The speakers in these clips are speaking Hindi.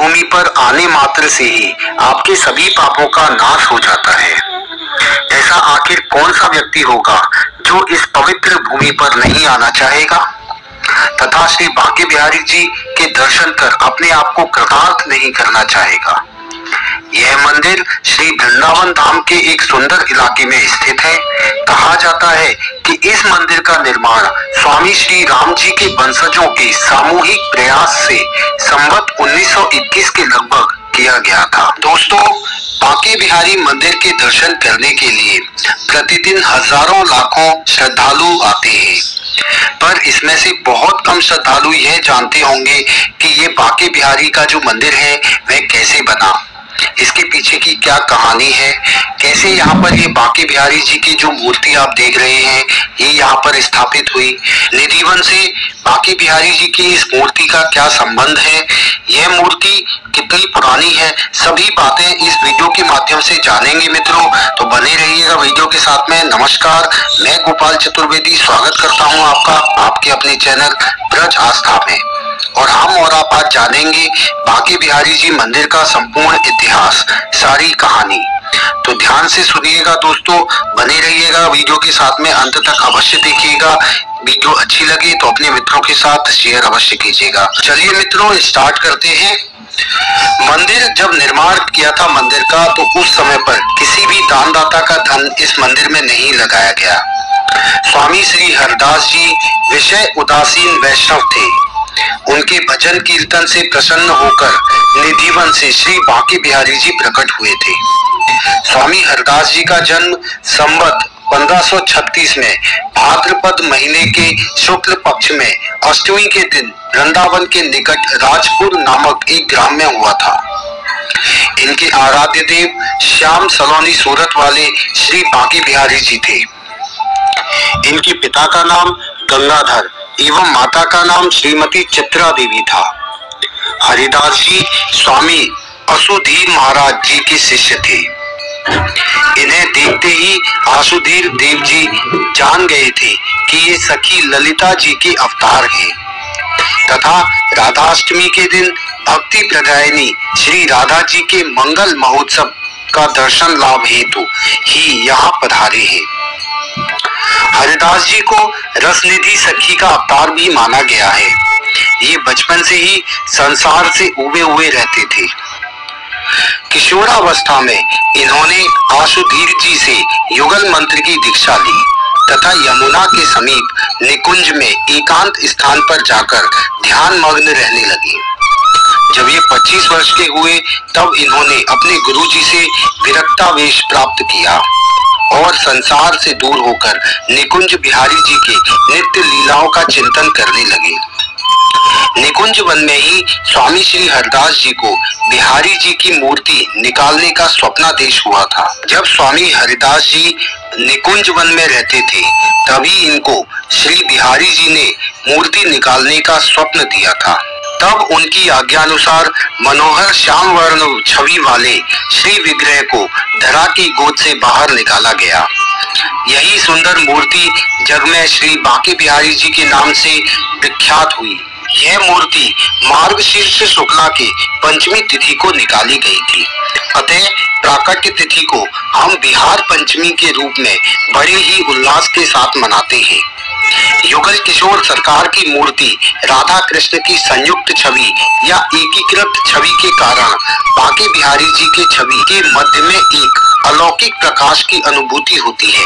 भूमि पर आने मात्र से ही आपके सभी पापों का नाश हो जाता है। ऐसा आखिर कौन सा व्यक्ति होगा जो इस पवित्र भूमि पर नहीं आना चाहेगा तथा श्री बांके बिहारी जी के दर्शन कर अपने आप को कृतार्थ नहीं करना चाहेगा। यह मंदिर श्री वृंदावन धाम के एक सुंदर इलाके में स्थित है। कहा जाता है कि इस मंदिर का निर्माण स्वामी श्री राम जी के वंशजों के सामूहिक प्रयास से संवत 1921 के लगभग किया गया था। दोस्तों, बांके बिहारी मंदिर के दर्शन करने के लिए प्रतिदिन हजारों लाखों श्रद्धालु आते हैं, पर इसमें से बहुत कम श्रद्धालु यह जानते होंगे कि ये बांके बिहारी का जो मंदिर है वह कैसे बना, इसके पीछे की क्या कहानी है, कैसे यहाँ पर ये बांके बिहारी जी की जो मूर्ति आप देख रहे हैं ये यहाँ पर स्थापित हुई, निधिवन से बांके बिहारी जी की इस मूर्ति का क्या संबंध है, यह मूर्ति कितनी पुरानी है, सभी बातें इस वीडियो के माध्यम से जानेंगे मित्रों। तो बने रहिएगा वीडियो के साथ में। नमस्कार, मैं गोपाल चतुर्वेदी स्वागत करता हूँ आपका आपके अपने चैनल ब्रज आस्था में, और हम और आप आज जानेंगे बांके बिहारी जी मंदिर का संपूर्ण इतिहास, सारी कहानी। तो ध्यान से सुनिएगा दोस्तों, बने रहिएगा वीडियो के साथ में, अंत तक अवश्य देखिएगा। वीडियो अच्छी लगे तो अपने मित्रों के साथ शेयर अवश्य कीजिएगा। चलिए मित्रों, स्टार्ट करते हैं। मंदिर जब निर्माण किया था मंदिर का, तो उस समय पर किसी भी दानदाता का धन इस मंदिर में नहीं लगाया गया। स्वामी श्री हरदास जी विषय उदासीन वैष्णव थे। उनके भजन कीर्तन से प्रसन्न होकर निधिवन से श्री बांके बिहारी जी प्रकट हुए थे। स्वामी हरदास जी का जन्म संवत 1536 में भाद्रपद महीने के शुक्ल पक्ष में अष्टमी के दिन वृंदावन के निकट राजपुर नामक एक ग्राम में हुआ था। इनके आराध्य देव श्याम सलोनी सूरत वाले श्री बांके बिहारी जी थे। इनके पिता का नाम गंगाधर एवं माता का नाम श्रीमती चित्रा देवी था। हरिदास जी स्वामी असुधीर महाराज जी के शिष्य थे। इन्हें देखते ही आसुधीर देव जी जान गए थे कि ये सखी ललिता जी के अवतार हैं तथा राधाष्टमी के दिन भक्ति प्रदायिनी श्री राधा जी के मंगल महोत्सव का दर्शन लाभ हेतु ही यहाँ पधारे हैं। हरिदास जी को रसनिधि सखी का अवतार भी माना गया है। ये बचपन से ही संसार से उबे हुए रहते थे। किशोरावस्था में इन्होंने आसुधीर जी से युगल मंत्र की दीक्षा ली तथा यमुना के समीप निकुंज में एकांत स्थान पर जाकर ध्यान मग्न रहने लगे। जब ये 25 वर्ष के हुए तब इन्होंने अपने गुरुजी से विरक्तावेश प्राप्त किया और संसार से दूर होकर निकुंज बिहारी जी के नित्य लीलाओं का चिंतन करने लगे। निकुंज वन में ही स्वामी श्री हरदास जी को बिहारी जी की मूर्ति निकालने का स्वप्नादेश हुआ था। जब स्वामी हरिदास जी निकुंज वन में रहते थे तभी इनको श्री बिहारी जी ने मूर्ति निकालने का स्वप्न दिया था। तब उनकी आज्ञानुसार मनोहर श्याम वर्ण छवि वाले श्री विग्रह को धरा की गोद से बाहर निकाला गया। यही सुंदर मूर्ति जग में श्री बांके बिहारी जी के नाम से विख्यात हुई। यह मूर्ति मार्गशीर्ष शुक्ला के पंचमी तिथि को निकाली गई थी। अतः प्राकट्य तिथि को हम बिहार पंचमी के रूप में बड़े ही उल्लास के साथ मनाते हैं। युगल किशोर सरकार की मूर्ति राधा कृष्ण की संयुक्त छवि या एकीकृत छवि के कारण बांके बिहारी जी के छवि के मध्य में एक अलौकिक प्रकाश की अनुभूति होती है,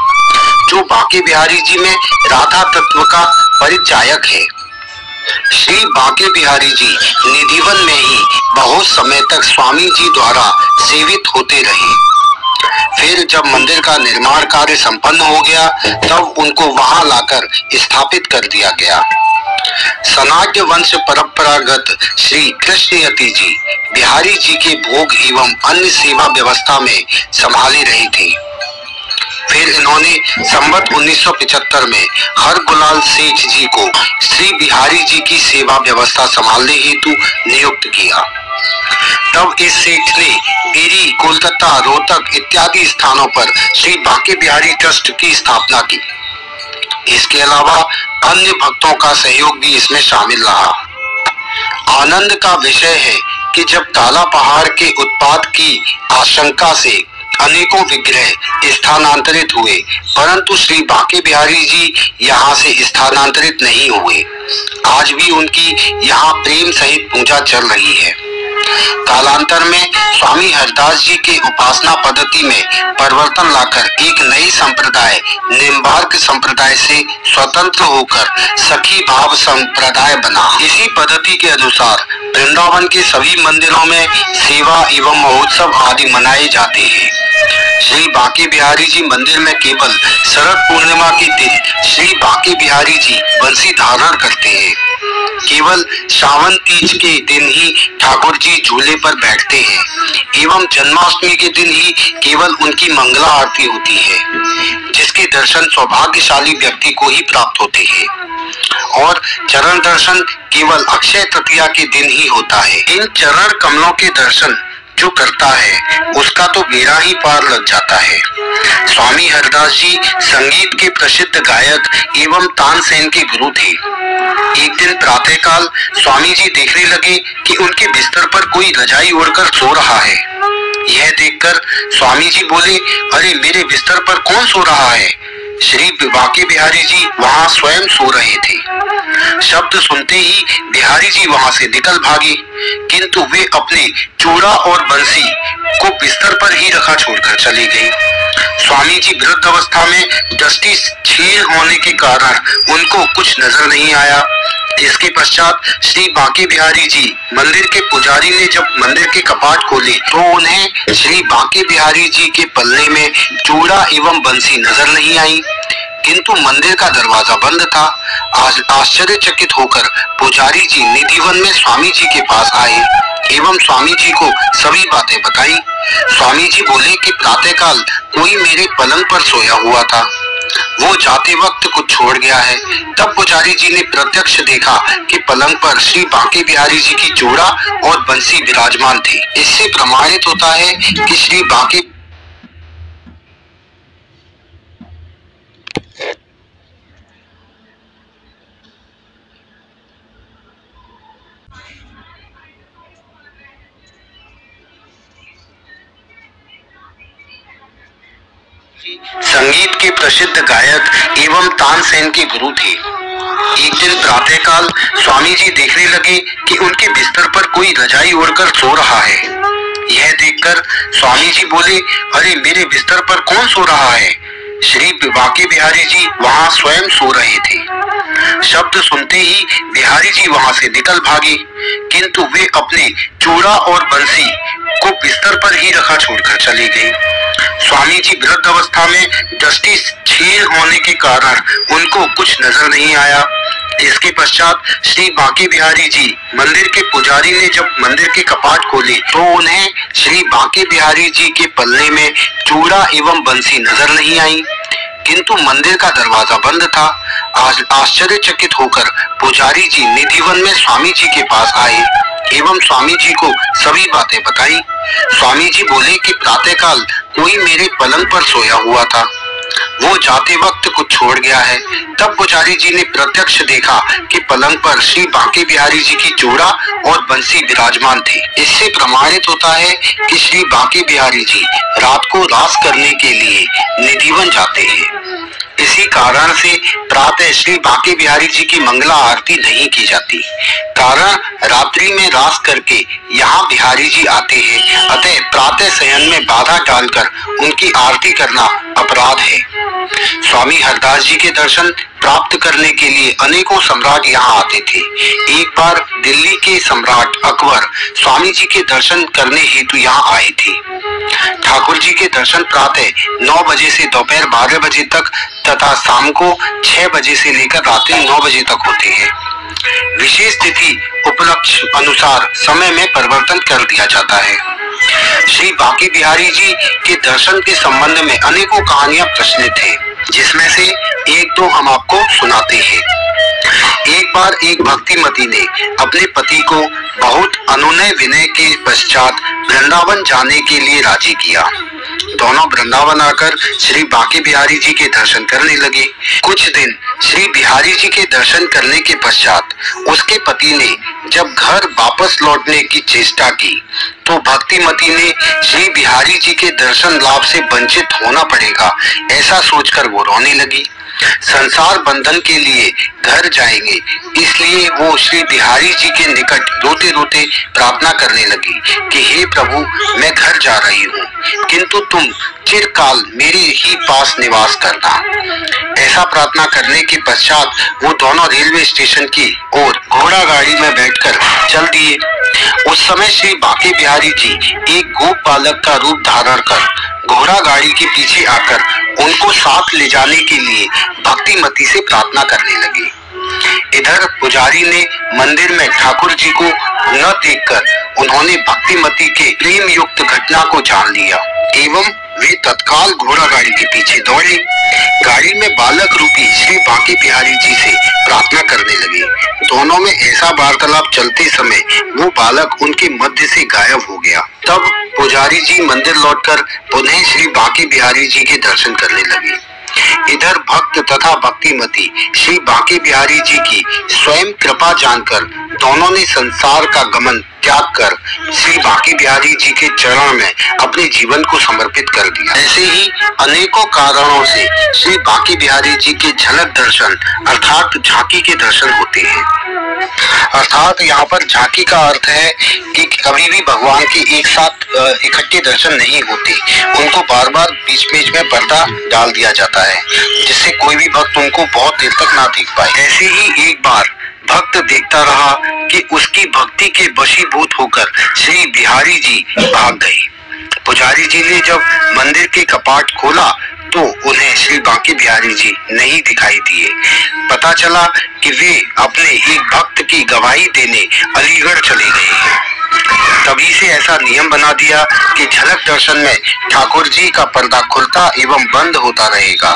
जो बांके बिहारी जी में राधा तत्व का परिचायक है। श्री बांके बिहारी जी निधिवन में ही बहुत समय तक स्वामी जी द्वारा सेवित होते रहे। फिर जब मंदिर का निर्माण कार्य संपन्न हो गया तब उनको वहां लाकर स्थापित कर दिया गया। सनाट्य वंश परंपरागत श्री कृष्णयति जी बिहारी जी के भोग एवं अन्य सेवा व्यवस्था में संभाले रहे थे। फिर इन्होंने संवत 1975 में हरगुलाल सेठ जी को श्री बिहारी जी की सेवा व्यवस्था संभालने हेतु नियुक्त किया। तब इस सेठ ने बेरी, कोलकाता, रोहतक इत्यादि स्थानों पर श्री बांके बिहारी ट्रस्ट की स्थापना की। इसके अलावा अन्य भक्तों का सहयोग भी इसमें शामिल रहा। आनंद का विषय है कि जब काला पहाड़ के उत्पात की आशंका से अनेकों विग्रह स्थानांतरित हुए, परंतु श्री बांके बिहारी जी यहाँ से स्थानांतरित नहीं हुए। आज भी उनकी यहाँ प्रेम सहित पूजा चल रही है। कालांतर में स्वामी हरदास जी के उपासना पद्धति में परिवर्तन लाकर एक नई संप्रदाय निम्बार्क संप्रदाय से स्वतंत्र होकर सखी भाव संप्रदाय बना। इसी पद्धति के अनुसार वृंदावन के सभी मंदिरों में सेवा एवं महोत्सव आदि मनाए जाते हैं। श्री बांके बिहारी जी मंदिर में केवल शरद पूर्णिमा के दिन श्री बांके बिहारी जी बंसी धारण करते हैं। केवल श्रावण तीज के दिन ही ठाकुर जी झूले पर बैठते हैं एवं जन्माष्टमी के दिन ही केवल उनकी मंगला आरती होती है, जिसके दर्शन सौभाग्यशाली व्यक्ति को ही प्राप्त होते हैं। और चरण दर्शन केवल अक्षय तृतीया के दिन ही होता है। इन चरण कमलों के दर्शन जो करता है उसका तो बेड़ा ही पार लग जाता है। स्वामी हरदास जी संगीत के प्रसिद्ध गायक एवं तानसेन के गुरु थे। एक दिन प्रातःकाल स्वामी जी देखने लगे कि उनके बिस्तर पर कोई रजाई ओढ़कर सो रहा है। यह देखकर स्वामी जी बोले, अरे मेरे बिस्तर पर कौन सो रहा है? श्री बांके बिहारी जी वहां स्वयं सो रहे थे। शब्द सुनते ही बिहारी जी वहां से निकल भागे, किंतु वे अपने चूड़ा और बंसी को बिस्तर पर ही रखा छोड़कर चले गए। स्वामी जी वृद्ध अवस्था में दृष्टि क्षीण होने के कारण उनको कुछ नजर नहीं आया। इसके पश्चात श्री बांके बिहारी जी मंदिर के पुजारी ने जब मंदिर के कपाट खोले तो उन्हें श्री बांके बिहारी जी के पल्ले में चूड़ा एवं बंसी नजर नहीं आई, किंतु मंदिर का दरवाजा बंद था। आश्चर्यचकित होकर पुजारी जी निधिवन में स्वामी जी के पास आए एवं स्वामी जी को सभी बातें बताई। स्वामी जी बोले कि प्रातःकाल कोई मेरे पलंग पर सोया हुआ था, वो जाते वक्त कुछ छोड़ गया है। तब पुजारी जी ने प्रत्यक्ष देखा कि पलंग पर श्री बांके बिहारी जी की चूड़ा और बंसी विराजमान थे। इससे प्रमाणित होता है कि श्री बांके संगीत के प्रसिद्ध गायक एवं तानसेन के गुरु थे। एक दिन प्रातःकाल स्वामी जी देखने लगे कि उनके बिस्तर पर कोई रजाई ओढ़कर सो रहा है। यह देखकर स्वामी जी बोले, अरे मेरे बिस्तर पर कौन सो रहा है? श्री बांके बिहारी जी वहां स्वयं सो रहे थे। शब्द सुनते ही बिहारी जी वहां से निकल भागे, किंतु वे अपने चूड़ा और बंसी को बिस्तर पर ही रखा छोड़कर चले गए। स्वामी जी वृद्ध अवस्था में दृष्टि क्षीण होने के कारण उनको कुछ नजर नहीं आया। इसके पश्चात श्री बांके बिहारी जी मंदिर के पुजारी ने जब मंदिर के कपाट खोले तो उन्हें श्री बांके बिहारी जी के पल्ले में चूड़ा एवं बंसी नजर नहीं आई, किंतु मंदिर का दरवाजा बंद था। आश्चर्यचकित होकर पुजारी जी निधिवन में स्वामी जी के पास आए एवं स्वामी जी को सभी बातें बताई। स्वामी जी बोले कि प्रातःकाल कोई मेरे पलंग पर सोया हुआ था, वो जाते वक्त कुछ छोड़ गया है। तब पुजारी जी ने प्रत्यक्ष देखा कि पलंग पर श्री बांके बिहारी जी की चूड़ा और बंसी विराजमान थे। इससे प्रमाणित होता है कि श्री बांके बिहारी जी रात को रास करने के लिए निधिवन जाते हैं। इसी कारण से प्रातः श्री बांके बिहारी जी की मंगला आरती नहीं की जाती, कारण रात्रि में रास करके यहाँ बिहारी जी आते हैं, अतः प्रातः शयन में बाधा डालकर उनकी आरती करना अपराध है। स्वामी हरदास जी के दर्शन प्राप्त करने के लिए अनेकों सम्राट यहाँ आते थे। एक बार दिल्ली के सम्राट अकबर स्वामी जी के दर्शन करने हेतु यहाँ आए थे। ठाकुर जी के दर्शन प्रातः 9 बजे से दोपहर 12 बजे तक तथा शाम को 6 बजे से लेकर रात्रि 9 बजे तक होते हैं। विशेष तिथि उपलक्ष्य अनुसार समय में परिवर्तन कर दिया जाता है। श्री बांके बिहारी जी के दर्शन के संबंध में अनेकों कहानियां प्रचलित हैं, जिसमें से एक दो हम आपको सुनाते हैं। एक बार एक भक्तिमती ने अपने पति को बहुत अनुनय विनय के पश्चात वृंदावन जाने के लिए राजी किया। दोनों वृंदावन आकर श्री बांके बिहारी जी के दर्शन करने लगे। कुछ दिन श्री बिहारी जी के दर्शन करने के पश्चात उसके पति ने जब घर वापस लौटने की चेष्टा की तो भक्तिमती ने श्री बिहारी जी के दर्शन लाभ से वंचित होना पड़ेगा ऐसा सोचकर वो रोने लगी। संसार बंधन के लिए घर जाएंगे इसलिए वो श्री बिहारी जी के निकट रोते रोते प्रार्थना करने लगी कि हे प्रभु, मैं घर जा रही हूँ, किंतु तुम चिरकाल मेरे ही पास निवास करना। ऐसा प्रार्थना करने के पश्चात वो दोनों रेलवे स्टेशन की ओर घोड़ा गाड़ी में बैठकर चल दिए। उस समय श्री बांके बिहारी जी एक गोप बालक का रूप धारण कर घोड़ा गाड़ी के पीछे आकर उनको साथ ले जाने के लिए भक्तिमती से प्रार्थना करने लगे। इधर पुजारी ने मंदिर में ठाकुर जी को न देखकर उन्होंने भक्तिमती के प्रेम युक्त घटना को जान लिया एवं वे तत्काल घोड़ा गाड़ी के पीछे दौड़े। गाड़ी में बालक रूपी श्री बांके बिहारी जी से प्रार्थना करने लगे। दोनों में ऐसा वार्तालाप चलते समय वो बालक उनके मध्य से गायब हो गया। तब पुजारी जी मंदिर लौटकर पुनः श्री बांके बिहारी जी के दर्शन करने लगे। इधर भक्त तथा भक्तिमती श्री बांके बिहारी जी की स्वयं कृपा जानकर दोनों ने संसार का गमन त्याग कर श्री बांके बिहारी जी के चरण में अपने जीवन को समर्पित कर दिया। ऐसे ही अनेकों कारणों से श्री बांके बिहारी जी के झलक दर्शन अर्थात झांकी के दर्शन होते हैं। अर्थात यहाँ पर झांकी का अर्थ है कि कभी भी भगवान के एक साथ इकट्ठे दर्शन नहीं होते, उनको बार बार बीच बीच में पर्दा डाल दिया जाता है जिससे कोई भी भक्त उनको बहुत देर तक ना देख पाए। ऐसे ही एक बार भक्त देखता रहा कि उसकी भक्ति के वशीभूत होकर श्री बिहारी जी भाग गए। पुजारी जी ने जब मंदिर के कपाट खोला तो उन्हें श्री बांके बिहारी जी नहीं दिखाई दिए। पता चला कि वे अपने एक भक्त की गवाही देने अलीगढ़ चले गए हैं। तभी से ऐसा नियम बना दिया कि झलक दर्शन में ठाकुर जी का पर्दा खुलता एवं बंद होता रहेगा।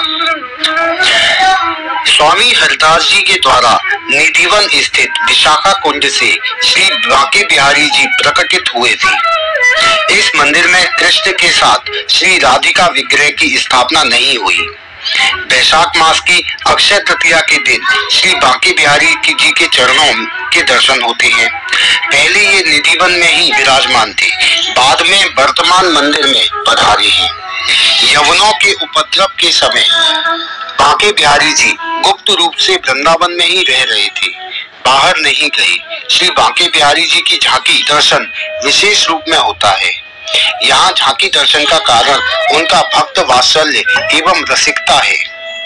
स्वामी हरिदास जी के द्वारा निधिवन स्थित विशाखा कुंड से श्री बांके बिहारी जी प्रकटित हुए थे। इस मंदिर में कृष्ण के साथ श्री राधिका विग्रह की स्थापना नहीं हुई। वैशाख मास की अक्षय तृतीया के दिन श्री बांके बिहारी जी के चरणों के दर्शन होते हैं। पहले ये निधिवन में ही विराजमान थे, बाद में वर्तमान मंदिर में पधारे हैं। यवनों के उपद्रव के समय बांके बिहारी जी गुप्त रूप से वृंदावन में ही रह रहे थे, बाहर नहीं गए। श्री बांके बिहारी जी की झांकी दर्शन विशेष रूप में होता है। यहाँ झांकी दर्शन का कारण उनका भक्त वात्सल्य एवं रसिकता है।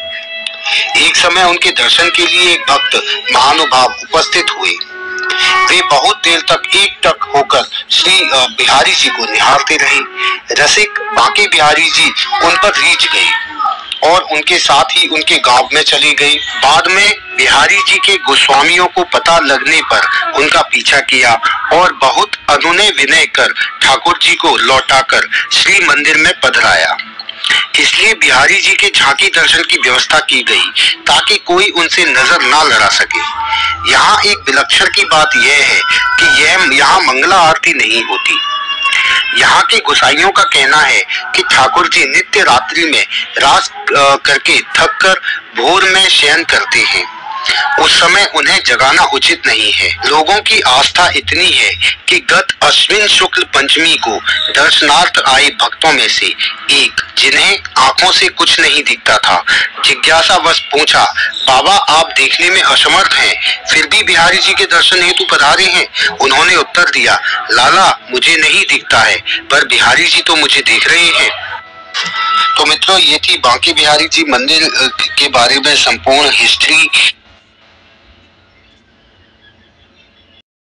एक समय उनके दर्शन के लिए एक भक्त महानुभाव उपस्थित हुए। वे बहुत देर तक एकटक होकर श्री बिहारी जी को निहारते रहे। रसिक बांके बिहारी जी उन पर रीझ गए और उनके साथ ही उनके गांव में चली गई। बाद में बिहारी जी के गोस्वामियों को पता लगने पर उनका पीछा किया और बहुत अनुनय विनय कर ठाकुर जी को लौटाकर श्री मंदिर में पधराया। इसलिए बिहारी जी के झांकी दर्शन की व्यवस्था की गई ताकि कोई उनसे नजर ना लड़ा सके। यहाँ एक विलक्षण की बात यह है कि यहाँ मंगला आरती नहीं होती। यहाँ के गोसाइयों का कहना है कि ठाकुर जी नित्य रात्रि में रास करके थक कर भोर में शयन करते हैं। उस समय उन्हें जगाना उचित नहीं है। लोगों की आस्था इतनी है कि गत अश्विन शुक्ल पंचमी को दर्शनार्थ आए भक्तों में से एक, जिन्हें आंखों से कुछ नहीं दिखता था, जिज्ञासावश पूछा, बाबा आप देखने में असमर्थ हैं, फिर भी बिहारी जी के दर्शन हेतु पधारे हैं। उन्होंने उत्तर दिया, लाला मुझे नहीं दिखता है, पर बिहारी जी तो मुझे देख रहे हैं। तो मित्रों, ये थी बांके बिहारी जी मंदिर के बारे में संपूर्ण हिस्ट्री।